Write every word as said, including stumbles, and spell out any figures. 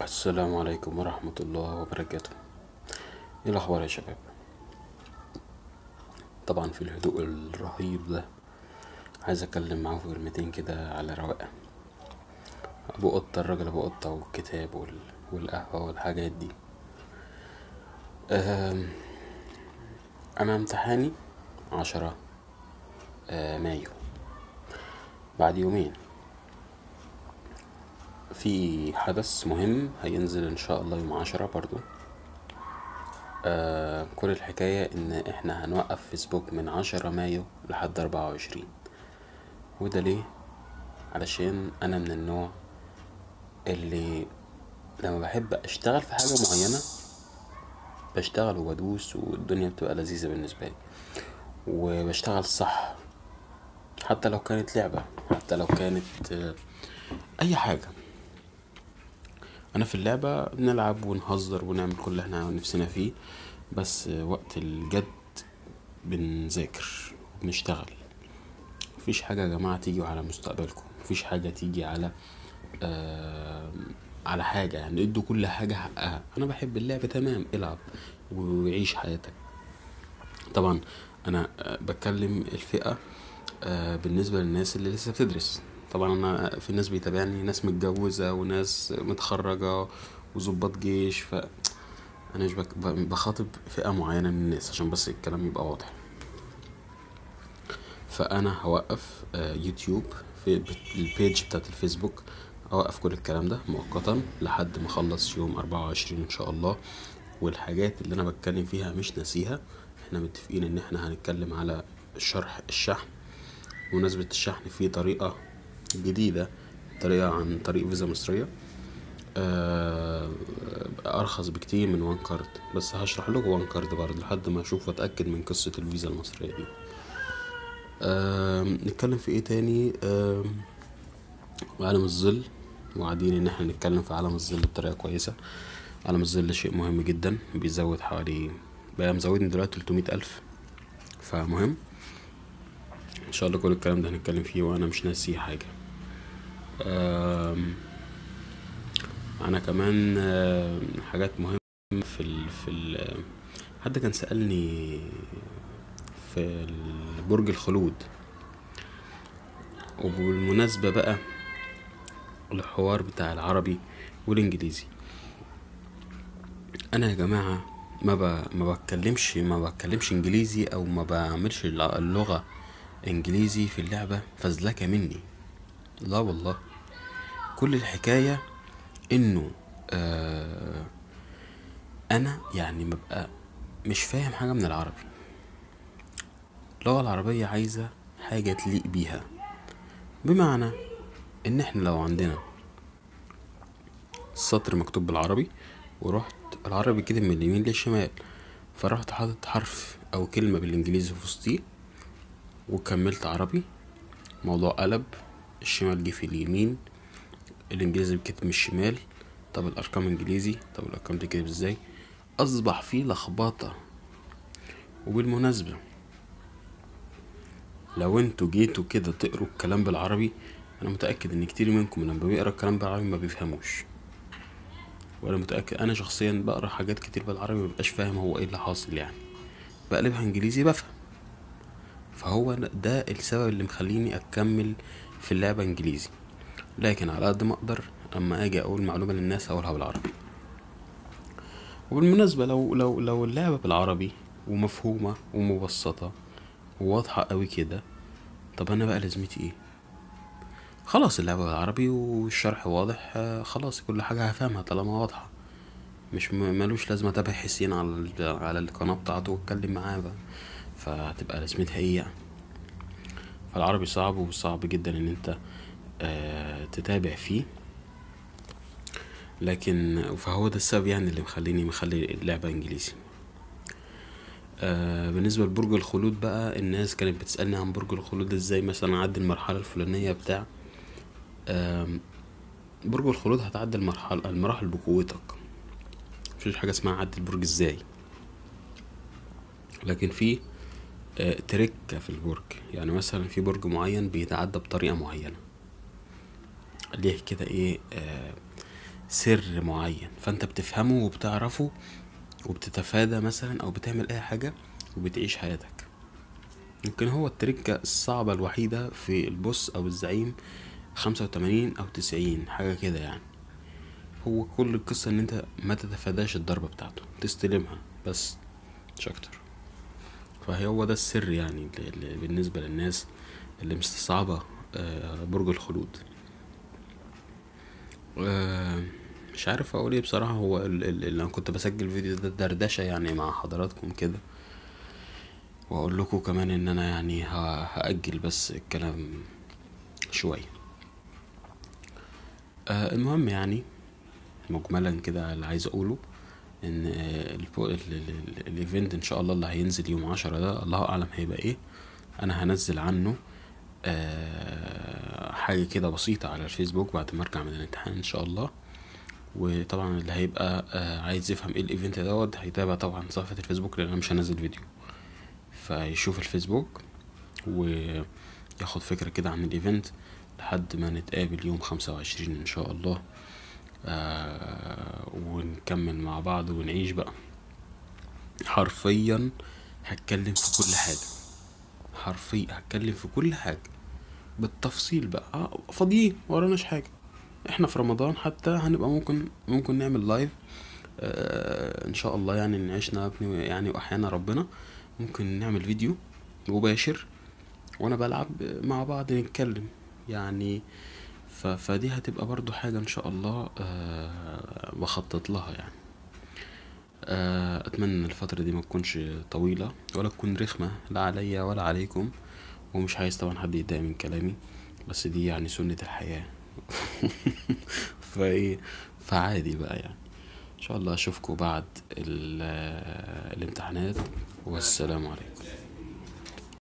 السلام عليكم ورحمة الله وبركاته. ايه الاخبار يا شباب؟ طبعا في الهدوء الرهيب ده عايز اتكلم معاكم في كلمتين كده على رواقه. ابو قطه، الراجل ابو قطه والكتاب وال... والقهوه والحاجات دي. أم... انا امتحاني عشرة آه، مايو، بعد يومين. في حدث مهم هينزل ان شاء الله يوم عشرة برضو. آه كل الحكاية ان احنا هنوقف فيسبوك من عشرة مايو لحد اربعة وعشرين. وده ليه؟ علشان انا من النوع اللي لما بحب اشتغل في حاجة معينة بشتغل وبدوس والدنيا بتبقى لذيذة بالنسبة لي، وبشتغل صح. حتى لو كانت لعبة، حتى لو كانت آه، اي حاجة. انا في اللعبة بنلعب ونهزر ونعمل كل اللي احنا نفسنا فيه، بس آه، وقت الجد بنذاكر وبنشتغل. مفيش حاجة يا جماعة تيجي على مستقبلكم، مفيش حاجة تيجي على آه على حاجة، يعني ادوا كل حاجة حقها. انا بحب اللعبة، تمام، العب وعيش حياتك. طبعا انا آه، بتكلم الفئة آه بالنسبة للناس اللي لسه بتدرس. طبعا انا في ناس بيتابعني، ناس متجوزة وناس متخرجة وظباط جيش، فانا مش بك- بخاطب فئة معينة من الناس عشان بس الكلام يبقى واضح. فانا هوقف آه، يوتيوب في بت- البيج بتاعت الفيسبوك. اوقف كل الكلام ده مؤقتا لحد ما اخلص يوم اربعة وعشرين ان شاء الله. والحاجات اللي انا بتكلم فيها مش ناسيها. احنا متفقين ان احنا هنتكلم على شرح الشحن. بمناسبة الشحن في طريقة جديدة، طريقة عن طريق فيزا مصرية، آه، ارخص بكتير من وان كارد. بس هشرح لكم وان كارد برضه لحد ما اشوف واتاكد من قصة الفيزا المصرية دي. آم، نتكلم في ايه تاني؟ آم، عالم الظل. وقاعدين ان احنا نتكلم في عالم الظل بطريقة كويسة. عالم الظل شيء مهم جدا، بيزود حوالي، بقى مزودني دلوقتي تلتمية الف. فمهم ان شاء الله كل الكلام ده هنتكلم فيه وانا مش ناسي حاجة. آم، انا كمان آم، حاجات مهمة في ال في ال حد كان سألني في برج الخلود. وبالمناسبة بقى الحوار بتاع العربي والانجليزي، انا يا جماعه ما ب... ما بتكلمش ما بتكلمش انجليزي او ما بعملش الل- اللغه انجليزي في اللعبه فزلكه مني. لا والله، كل الحكايه انه آه انا يعني ببقى مش فاهم حاجه من العربي. اللغه العربيه عايزه حاجه تليق بيها، بمعنى ان احنا لو عندنا سطر مكتوب بالعربي ورحت العربي كده من اليمين للشمال، فرحت حاطط حرف او كلمه بالانجليزي في وسطيه وكملت عربي، موضوع قلب. الشمال جه في اليمين، الانجليزي بكتب من الشمال. طب الارقام انجليزي، طب الارقام دي كده ازاي؟ اصبح فيه لخبطه. وبالمناسبه لو انتوا جيتوا كده تقروا الكلام بالعربي، انا متاكد ان كتير منكم لما بيقرا الكلام بالعربي ما بيفهموش. وانا متاكد انا شخصيا بقرا حاجات كتير بالعربي مبقاش فاهم هو ايه اللي حاصل، يعني بقلبها انجليزي بفهم. فهو ده السبب اللي مخليني اكمل في اللعبه انجليزي، لكن على قد ما اقدر اما اجي اقول معلومه للناس اقولها بالعربي. وبالمناسبه لو لو لو اللعبه بالعربي ومفهومه ومبسطه وواضحه قوي كده، طب انا بقى لازمتي ايه؟ خلاص اللعبه بالعربي والشرح واضح، آه، خلاص كل حاجه هفهمها طالما واضحه. مش م- ملوش لازمه اتابع حسين على ال- على القناه بتاعته واتكلم معاه بقى، فهتبقى لازمتها ايه يعني؟ فالعربي صعب، وصعب جدا ان انت آه تتابع فيه. لكن فهو ده السبب يعني اللي مخليني مخلي اللعبة انجليزي. آه بالنسبة لبرج الخلود بقى، الناس كانت بتسألني عن برج الخلود ازاي مثلا اعدي المرحلة الفلانية بتاع. آه برج الخلود هتعدي المرحلة المراحل بقوتك، مفيش حاجة اسمها عدي البرج ازاي. لكن في آه تركة في البرج، يعني مثلا في برج معين بيتعدى بطريقة معينة، ليه كده ايه آه سر معين فانت بتفهمه وبتعرفه وبتتفادى مثلا او بتعمل اي حاجة وبتعيش حياتك. يمكن هو التركة الصعبة الوحيدة في البوس او الزعيم خمسة وتمانين او تسعين حاجة كده يعني. هو كل القصة ان انت ما تتفاداش الضربة بتاعته، تستلمها بس مش اكتر. فهي هو ده السر يعني اللي بالنسبة للناس اللي مستصعبة برج الخلود. مش عارف اقول ايه بصراحة. هو اللي انا كنت بسجل فيديو ده دردشة يعني مع حضراتكم كده، واقول لكم كمان ان انا يعني هاجل بس الكلام شوية. المهم يعني مجملا كده اللي عايز اقوله ان الايفنت ان شاء الله اللي هينزل يوم عشرة ده الله اعلم هيبقى ايه. انا هنزل عنه أه حاجة كده بسيطة على الفيسبوك بعد ما ارجع من الامتحان ان شاء الله. وطبعا اللي هيبقى أه عايز يفهم ايه الايفنت دوت هيتابع طبعا صفحة الفيسبوك لان انا مش هنزل فيديو، فيشوف الفيسبوك وياخد فكرة كده عن الايفنت لحد ما نتقابل يوم خمسة وعشرين ان شاء الله. آه ونكمل مع بعض ونعيش بقى. حرفيا هتكلم في كل حاجة، حرفيا هتكلم في كل حاجة بالتفصيل بقى. آه فاضيين وراناش حاجة، احنا في رمضان حتى هنبقى ممكن ممكن نعمل لايف آه ان شاء الله يعني نعيشنا يعني واحيانا ربنا ممكن نعمل فيديو مباشر وانا بلعب مع بعض نتكلم يعني. فدي هتبقى برضو حاجة ان شاء الله أه بخطط لها يعني. أه اتمنى ان الفترة دي ما تكونش طويلة ولا تكون رخمة لا عليا ولا عليكم، ومش عايز طبعا حد يتضايق من كلامي، بس دي يعني سنة الحياة. فايه فعادي بقى يعني. ان شاء الله اشوفكم بعد الامتحانات والسلام عليكم.